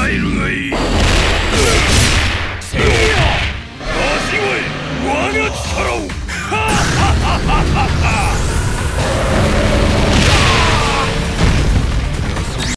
えるがいい。せいや、出し声、我が力を。